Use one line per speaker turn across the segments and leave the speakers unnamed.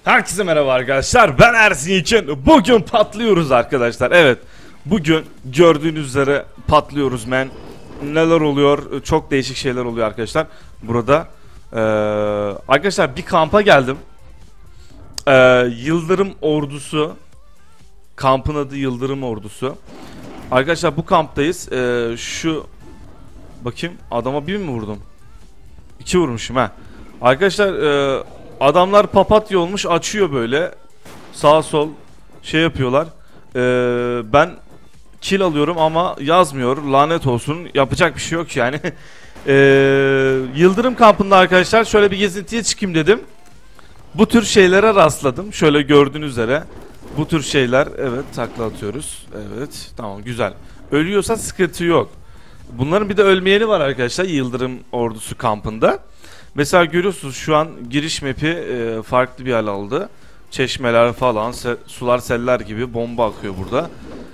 Herkese merhaba arkadaşlar, ben Ersin için. Bugün patlıyoruz arkadaşlar. Evet, bugün gördüğünüz üzere patlıyoruz men. Neler oluyor? Çok değişik şeyler oluyor arkadaşlar. Burada arkadaşlar bir kampa geldim. Yıldırım Ordusu. Kampın adı Yıldırım Ordusu. Arkadaşlar bu kamptayız. Şu bakayım, adama bir mi vurdum? 2 vurmuşum ha. Arkadaşlar adamlar papatya olmuş, açıyor böyle sağ sol şey yapıyorlar. Ben kill alıyorum ama yazmıyor, lanet olsun, yapacak bir şey yok yani. Yıldırım kampında arkadaşlar şöyle bir gezintiye çıkayım dedim. Bu tür şeylere rastladım, şöyle gördüğünüz üzere. Bu tür şeyler, evet, takla atıyoruz. Evet, tamam, güzel. Ölüyorsa sıkıntı yok. Bunların bir de ölmeyeni var arkadaşlar Yıldırım Ordusu kampında. Mesela görüyorsunuz şu an giriş map'i farklı bir hal aldı. Çeşmeler falan, sular seller gibi bomba akıyor burada.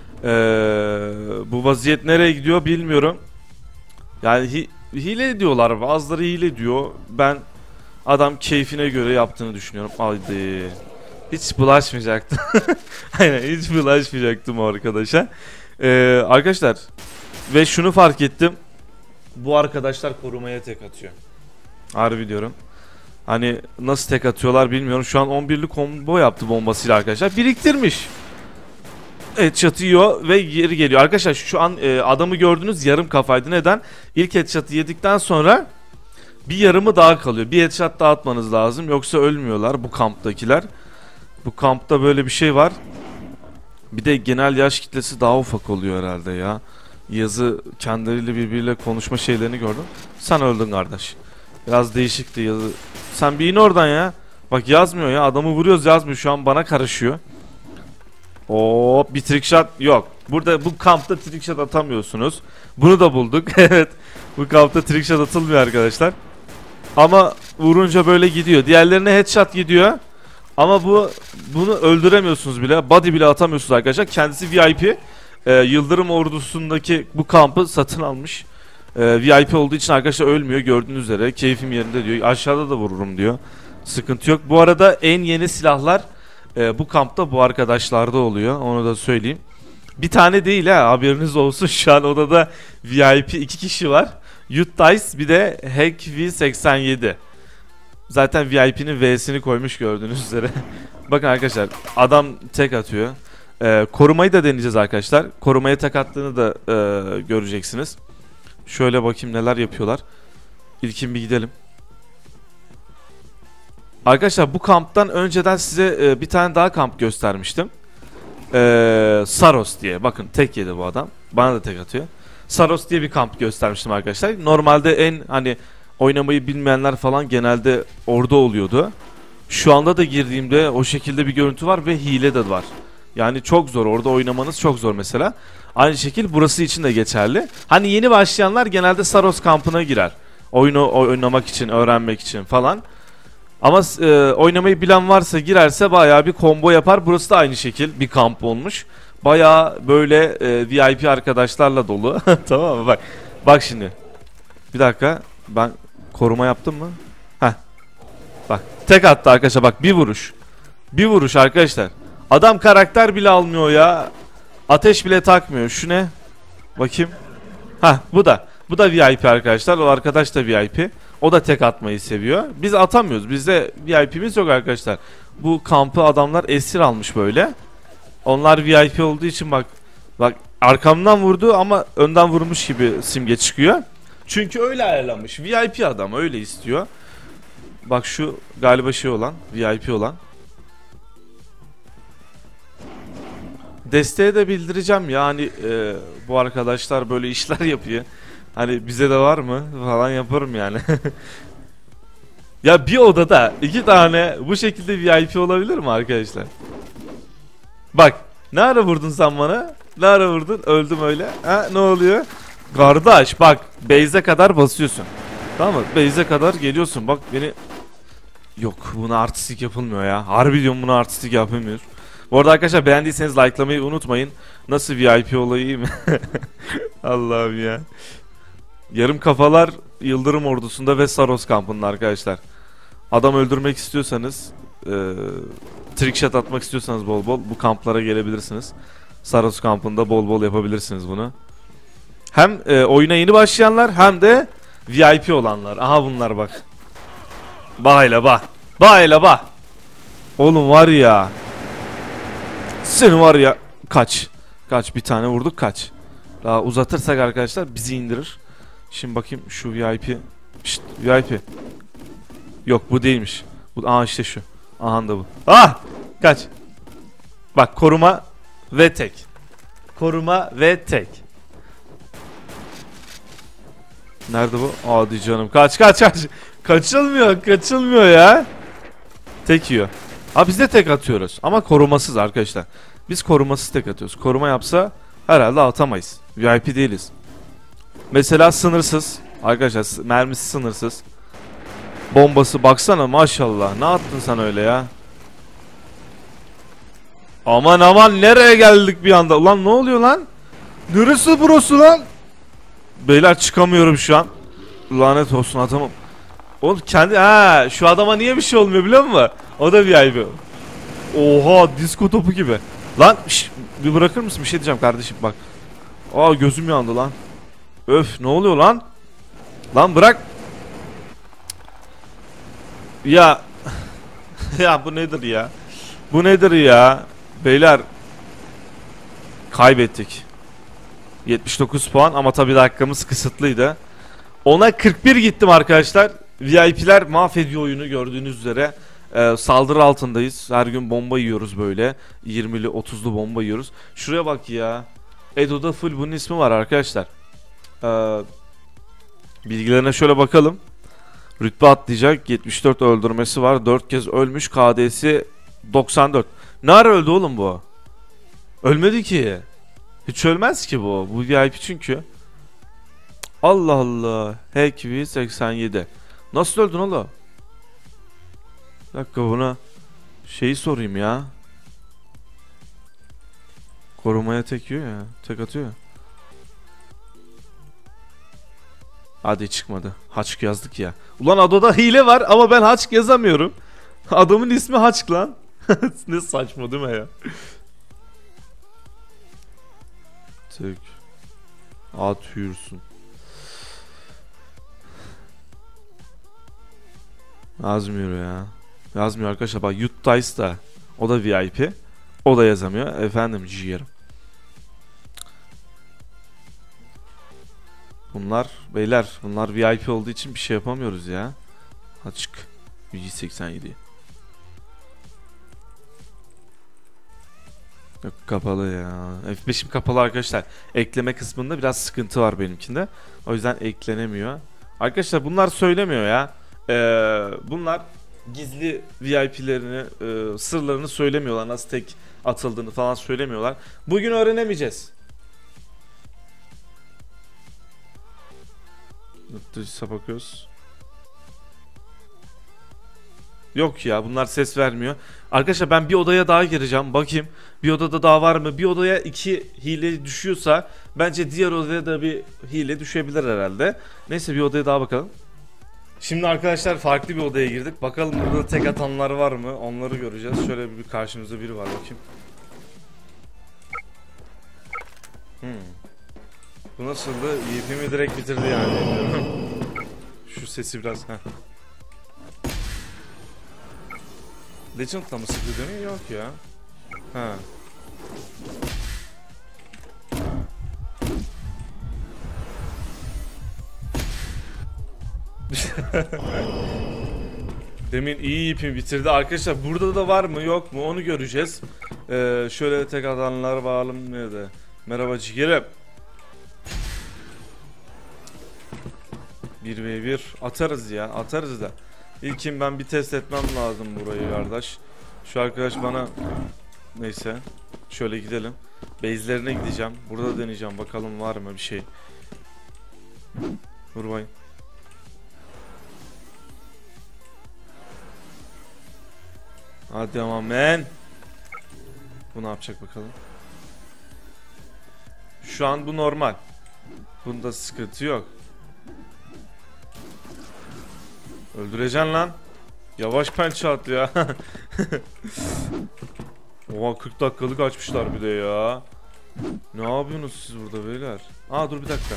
Bu vaziyet nereye gidiyor bilmiyorum. Yani hile diyorlar, bazıları hile diyor. Ben adam keyfine göre yaptığını düşünüyorum. Haydi. Hiç bulaşmayacaktım. Aynen, hiç bulaşmayacaktım o arkadaşa. Arkadaşlar ve şunu fark ettim. Bu arkadaşlar korumaya tek atıyor. Harbi diyorum. Hani nasıl tek atıyorlar bilmiyorum. Şu an 11'lik combo yaptı bombasıyla arkadaşlar. Biriktirmiş. Headshot yiyor ve geri geliyor. Arkadaşlar şu an adamı gördünüz, yarım kafaydı. Neden? İlk headshot'ı yedikten sonra bir yarımı daha kalıyor. Bir headshot daha atmanız lazım. Yoksa ölmüyorlar bu kamptakiler. Bu kampta böyle bir şey var. Bir de genel yaş kitlesi daha ufak oluyor herhalde ya. Yazı kendileriyle birbiriyle konuşma şeylerini gördüm. Sen öldün kardeş. Biraz değişikti yazı. Sen bir in oradan ya. Bak yazmıyor ya. Adamı vuruyoruz, yazmıyor. Şu an bana karışıyor. Hop, bir trick shot yok. Burada bu kampta trick shot atamıyorsunuz. Bunu da bulduk. Evet. Bu kampta trick shot atılmıyor arkadaşlar. Ama vurunca böyle gidiyor. Diğerlerine headshot gidiyor. Ama bunu öldüremiyorsunuz bile. Body bile atamıyorsunuz arkadaşlar. Kendisi VIP. Yıldırım Ordusu'ndaki bu kampı satın almış. VIP olduğu için arkadaşlar ölmüyor, gördüğünüz üzere. Keyfim yerinde diyor. Aşağıda da vururum diyor. Sıkıntı yok. Bu arada en yeni silahlar bu kampta bu arkadaşlarda oluyor. Onu da söyleyeyim. Bir tane değil ha, haberiniz olsun. Şu an odada VIP 2 kişi var. Utdice, bir de Hack V87. Zaten VIP'nin V'sini koymuş gördüğünüz üzere. Bakın arkadaşlar, adam tek atıyor. Korumayı da deneyeceğiz arkadaşlar. Korumaya tek attığını da göreceksiniz. Şöyle bakayım neler yapıyorlar. İlkin bir gidelim. Arkadaşlar bu kamptan önceden size bir tane daha kamp göstermiştim. Saros diye. Bakın tek yedi bu adam. Bana da tek atıyor. Saros diye bir kamp göstermiştim arkadaşlar. Normalde en hani oynamayı bilmeyenler falan genelde orada oluyordu. Şu anda da girdiğimde o şekilde bir görüntü var ve hile de var. Yani çok zor, orada oynamanız çok zor mesela. Aynı şekil burası için de geçerli. Hani yeni başlayanlar genelde Saros kampına girer. Oyunu oynamak için, öğrenmek için falan. Ama oynamayı bilen varsa girerse bayağı bir combo yapar. Burası da aynı şekil bir kamp olmuş. Bayağı böyle VIP arkadaşlarla dolu. Tamam mı? Bak. Bak şimdi. Bir dakika. Ben koruma yaptım mı? Heh. Bak. Tek attı arkadaşlar. Bak, bir vuruş. Bir vuruş arkadaşlar. Adam karakter bile almıyor ya. Ateş bile takmıyor. Şu ne? Bakayım. Heh, bu da. Bu da VIP arkadaşlar. O arkadaş da VIP. O da tek atmayı seviyor. Biz atamıyoruz. Bizde VIP'miz yok arkadaşlar. Bu kampı adamlar esir almış böyle. Onlar VIP olduğu için bak. Bak, arkamdan vurdu ama önden vurmuş gibi simge çıkıyor. Çünkü öyle ayarlanmış. VIP adam öyle istiyor. Bak şu galiba şey olan, VIP olan. Desteğe de bildireceğim yani bu arkadaşlar böyle işler yapıyor. Hani bize de var mı falan yaparım yani. Ya bir odada 2 tane bu şekilde VIP olabilir mi arkadaşlar? Bak, ne ara vurdun sen bana? Ne ara vurdun? Öldüm öyle. Ha, ne oluyor? Kardeş bak, base'e kadar basıyorsun. Tamam mı? Base'e kadar geliyorsun. Bak beni... Yok, buna artistik yapılmıyor ya. Harbi diyorum, buna artistik yapılmıyor. Bu arada arkadaşlar beğendiyseniz likelamayı unutmayın. Nasıl VIP olayı, iyi mi? Allah'ım ya. Yarım kafalar Yıldırım Ordusu'nda ve Saros kampında arkadaşlar. Adam öldürmek istiyorsanız trickshot atmak istiyorsanız bol bol bu kamplara gelebilirsiniz. Saros kampında bol bol yapabilirsiniz bunu. Hem oyuna yeni başlayanlar hem de VIP olanlar. Aha bunlar bak. Bahayla bah. Bahayla bah. Oğlum var ya. Seni var ya. Kaç. Kaç, bir tane vurduk, kaç. Daha uzatırsak arkadaşlar bizi indirir. Şimdi bakayım şu VIP. Şşt, VIP. Yok bu değilmiş. Bu, aha işte şu. Aha da bu. Ah! Kaç. Bak koruma ve tek. Koruma ve tek. Nerede bu? Hadi canım. Kaç kaç kaç. Kaçılmıyor, kaçılmıyor ya. Tek yiyor. Ha biz de tek atıyoruz ama korumasız arkadaşlar. Biz korumasız tek atıyoruz. Koruma yapsa herhalde atamayız. VIP değiliz. Mesela sınırsız. Arkadaşlar mermisi sınırsız. Bombası baksana maşallah. Ne attın sen öyle ya? Aman aman nereye geldik bir anda? Ulan ne oluyor lan? Neresi burası lan? Beyler çıkamıyorum şu an. Lanet olsun adamım. Oğlum kendi şu adama niye bir şey olmuyor biliyor musun? O da VIP. Oha disko topu gibi. Lan bir bırakır mısın? Bir şey diyeceğim kardeşim bak. Aa gözüm yandı lan. Öf ne oluyor lan? Lan bırak. Ya ya bu nedir ya? Bu nedir ya? Beyler kaybettik. 79 puan ama tabii dakikamız kısıtlıydı. Ona 41 gittim arkadaşlar. VIP'ler mahvediyor oyunu gördüğünüz üzere. Saldırı altındayız. Her gün bomba yiyoruz böyle. 20'li 30'lu bomba yiyoruz. Şuraya bak ya. Edo'da full bunun ismi var arkadaşlar. Bilgilerine şöyle bakalım. Rütbe atlayacak. 74 öldürmesi var. 4 kez ölmüş. KD'si 94. Ne ara öldü oğlum bu? Ölmedi ki. Hiç ölmez ki bu. Bu VIP çünkü. Allah Allah. Hack V87. Nasıl öldün oğlum? Bir dakika buna şeyi sorayım ya. Korumaya tek yiyor ya. Tek atıyor ya. Hadi çıkmadı. Haçk yazdık ya. Ulan Ado'da hile var ama ben Haçk yazamıyorum. Adamın ismi Haçk lan. Ne saçma değil mi ya? Tek. Atıyorsun. Yazmıyor ya. Yazmıyor arkadaşlar. Bak Yuttais da. O da VIP. O da yazamıyor. Efendim ciğerim. Bunlar beyler. Bunlar VIP olduğu için bir şey yapamıyoruz ya. Açık. 187. Yok kapalı ya. F5'im kapalı arkadaşlar. Ekleme kısmında biraz sıkıntı var benimkinde. O yüzden eklenemiyor. Arkadaşlar bunlar söylemiyor ya. Bunlar gizli VIP'lerini, sırlarını söylemiyorlar. Nasıl tek atıldığını falan söylemiyorlar. Bugün öğrenemeyeceğiz. Dışa bakıyoruz. Yok ya bunlar ses vermiyor. Arkadaşlar ben bir odaya daha gireceğim. Bakayım bir odada daha var mı? Bir odaya 2 hile düşüyorsa bence diğer odaya da bir hile düşebilir herhalde. Neyse bir odaya daha bakalım. Şimdi arkadaşlar farklı bir odaya girdik. Bakalım burada tek atanlar var mı? Onları göreceğiz. Şöyle bir karşımızda biri var bakayım. Bu nasıldı? YP'mi direkt bitirdi yani. Şu sesi biraz. Legend'la mı sıkıyor değil mi? Yok ya. Ha. Demin iyi ipimi bitirdi. Arkadaşlar burada da var mı yok mu onu göreceğiz. Şöyle tek atanlar varım nerede? Merhaba ciğerim. 1v1 atarız ya, atarız da. İlkin ben bir test etmem lazım burayı kardeş. Şu arkadaş bana neyse şöyle gidelim. Base'lerine gideceğim. Burada deneyeceğim bakalım var mı bir şey. Vurmayın. Hadi ama men. Bu ne yapacak bakalım. Şu an bu normal. Bunda sıkıntı yok. Öldüreceksin lan. Yavaş pençe at ya. Oha 40 dakikalık açmışlar bir de ya. Ne yapıyorsunuz siz burada beyler? Aa dur bir dakika.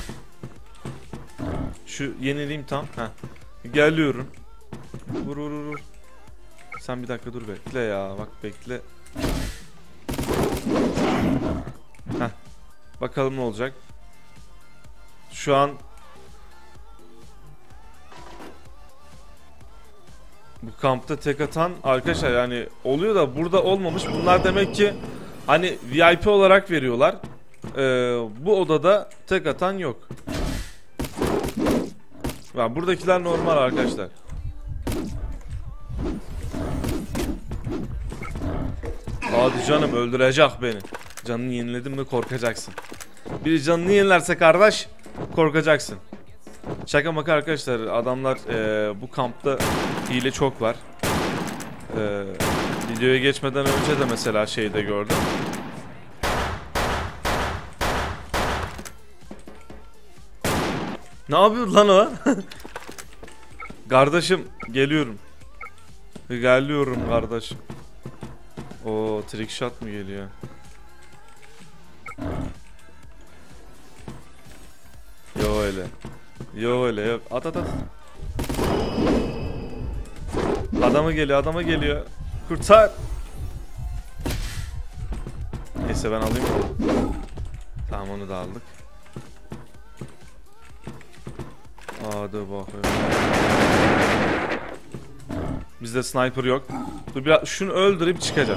Şu yenileyim tam. Heh. Geliyorum. Vur vur vur. Sen bir dakika dur bekle ya. Bak bekle. Heh. Bakalım ne olacak. Şu an bu kampta tek atan arkadaşlar yani oluyor da burada olmamış. Bunlar demek ki hani VIP olarak veriyorlar. Bu odada tek atan yok. Yani buradakiler normal arkadaşlar. Hadi canım öldürecek beni. Canını yeniledin mi korkacaksın. Biri canını yenilerse kardeş korkacaksın. Şaka maka arkadaşlar adamlar bu kampta hile çok var. Videoya geçmeden önce de mesela şeyde gördüm. Ne yapıyor lan o? Kardeşim geliyorum. Geliyorum kardeşim. O trick shot mı geliyor? Yo öyle. Yo öyle yok. At at at. Adama geliyor, adama geliyor. Kurtar. Neyse ben alayım. Tamam onu da aldık. Hadi bakayım. Bizde sniper yok. Dur biraz şunu öldürüp çıkacağım.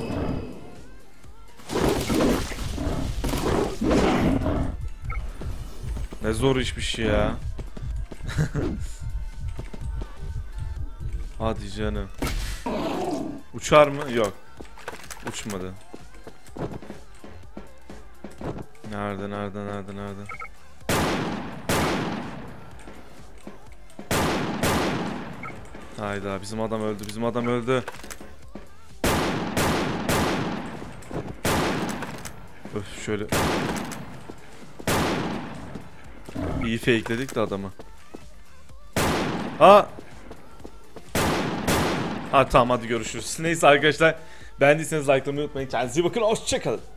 Ne zor işmiş ya. Hadi canım. Uçar mı? Yok. Uçmadı. Nerede? Hayda bizim adam öldü. Öf şöyle. İyi fakeledik de adamı. Ha tamam hadi görüşürüz. Neyse arkadaşlar beğendiyseniz likelamayı unutmayın. Kendinize iyi bakın. Hoşçakalın.